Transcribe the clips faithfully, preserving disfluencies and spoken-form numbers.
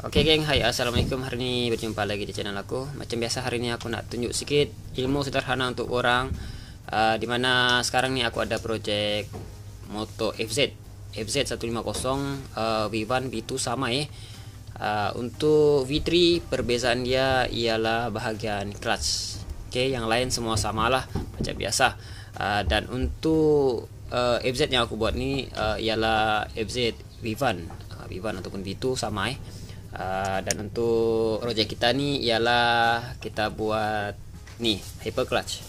Oke geng, hai assalamualaikum. Hari ini berjumpa lagi di channel aku. Macam biasa hari ini aku nak tunjuk sikit ilmu sederhana untuk orang, uh, dimana sekarang ni aku ada projek moto F Z F Z seratus lima puluh uh, V satu V dua sama eh. Uh, untuk V tiga perbezaan dia ialah bahagian clutch. Oke, yang lain semua samalah macam biasa. Uh, dan untuk uh, F Z yang aku buat ni uh, ialah F Z V satu, uh, V satu ataupun V dua sama eh. Uh, dan untuk projek kita ni ialah kita buat ni hyper clutch.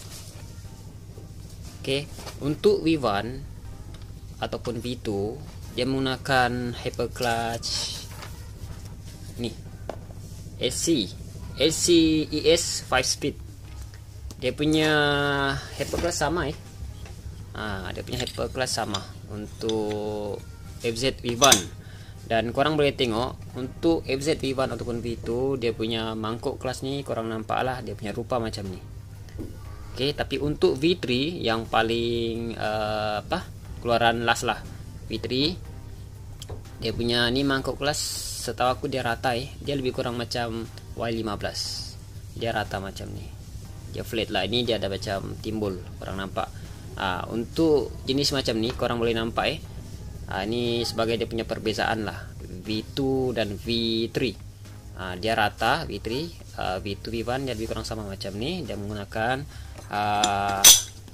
Oke, untuk V satu ataupun V dua dia menggunakan hyper clutch ni S C S C E S lima speed. Dia punya hyper clutch sama eh. Ah, dia punya hyper clutch sama untuk F Z V satu. Dan korang boleh tengok untuk F Z V satu ataupun V dua dia punya mangkuk kelas ni korang nampak lah dia punya rupa macam ni. Okey, tapi untuk V tiga yang paling uh, apa keluaran last lah V tiga dia punya ni mangkuk kelas setahu aku dia rata eh. Dia lebih kurang macam Y lima belas. Dia rata macam ni. Dia flat lah. Ini dia ada macam timbul korang nampak. Ah, untuk jenis macam ni korang boleh nampak eh. Ha, ini sebagai dia punya perbezaan lah V dua dan V tiga. Ha, dia rata V tiga, uh, V dua V satu dia lebih kurang sama macam ni. Dia menggunakan uh,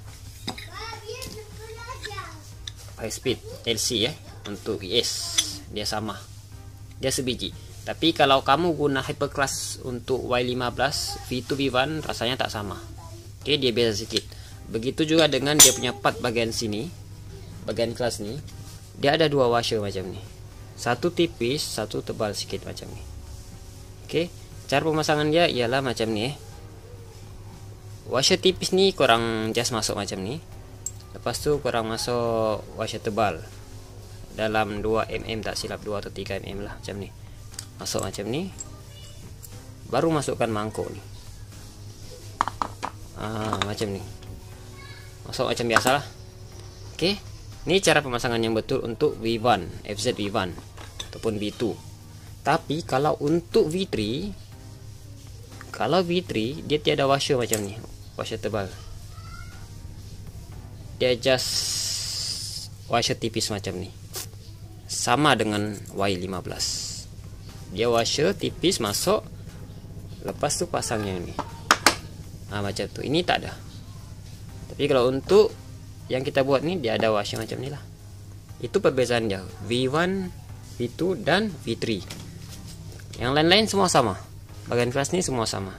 high speed L C eh. Untuk E S dia sama, dia sebiji. Tapi kalau kamu guna hyper clutch untuk Y lima belas V dua V satu rasanya tak sama. Oke, dia beza sedikit. Begitu juga dengan dia punya part bagian sini, bagian clutch ni. Dia ada dua washer macam ni. Satu tipis, satu tebal sikit macam ni. Okey, cara pemasangan dia ialah macam ni eh. Washer tipis ni korang just masuk macam ni. Lepas tu korang masuk washer tebal dalam dua milimeter tak silap, dua atau tiga milimeter lah macam ni. Masuk macam ni. Baru masukkan mangkuk ni. Ah, macam ni. Masuk macam biasalah. Okey. Ini cara pemasangan yang betul untuk V satu, F Z V satu ataupun V dua. Tapi kalau untuk V tiga, kalau V tiga dia tiada washer macam ni, washer tebal. Dia just washer tipis macam ni. Sama dengan Y lima belas. Dia washer tipis masuk, lepas tu pasang yang ni. Ah, macam tu. Ini tak ada. Tapi kalau untuk yang kita buat ni dia ada washer macam ni lah. Itu perbezaan dia V satu, V dua dan V tiga. Yang lain-lain semua sama. Bagian kelas ni semua sama.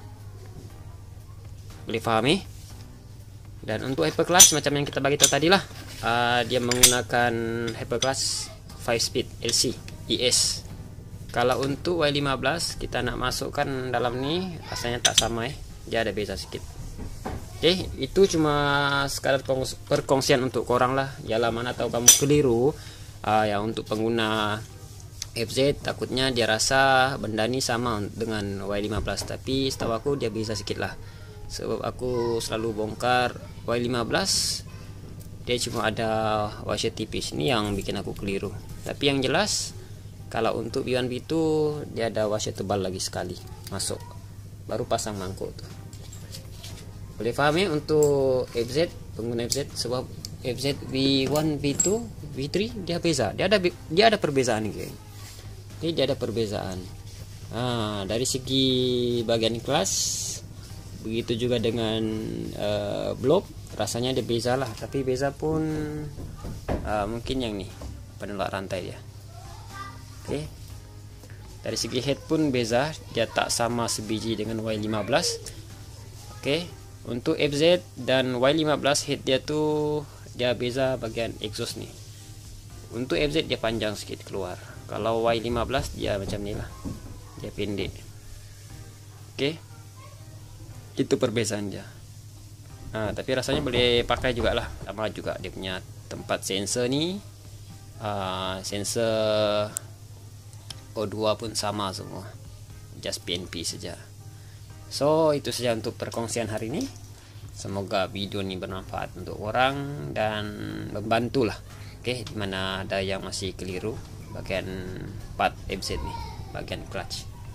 Boleh fahami? Dan untuk hyper clutch macam yang kita bagi tahu tadi lah, uh, dia menggunakan hyper clutch lima speed L C E S. Kalau untuk Y lima belas kita nak masukkan dalam ni rasanya tak sama eh. Dia ada beza sikit. Oke, okay, itu cuma sekadar perkongsian untuk korang lah. Yalah, mana tahu kamu keliru uh, ya untuk pengguna F Z, takutnya dia rasa benda ni sama dengan Y lima belas, tapi setahu aku dia bisa sikit lah. Sebab aku selalu bongkar Y lima belas dia cuma ada washer tipis. Ini yang bikin aku keliru. Tapi yang jelas kalau untuk V satu V dua dia ada washer tebal lagi sekali masuk, baru pasang mangkuk tuh. Boleh faham ya untuk F Z, pengguna F Z, sebab F Z V satu, V dua, V tiga dia beza. Dia ada dia ada perbezaan ni, geng. Ini dia ada perbezaan. Ah, dari segi bagian kelas, begitu juga dengan uh, blok, rasanya dia beza lah. Tapi beza pun uh, mungkin yang ni penolak rantai dia. Oke. Okay. Dari segi head pun beza, dia tak sama sebiji dengan Y lima belas. Oke. Okay. Untuk F Z dan Y lima belas head dia tu dia beza bagian exhaust ni. Untuk F Z dia panjang sikit keluar. Kalau Y lima belas dia macam ni lah. Dia pendek. Oke. Itu perbezaan dia. Nah, tapi rasanya boleh pakai juga lah. Sama juga dia punya tempat sensor ni. Uh, sensor O dua pun sama semua. Just P N P saja. So itu saja untuk perkongsian hari ini. Semoga video ini bermanfaat untuk orang dan membantulah. Oke, dimana ada yang masih keliru bagian part F Z nih, bagian clutch.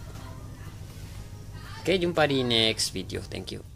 Oke, jumpa di next video. Thank you.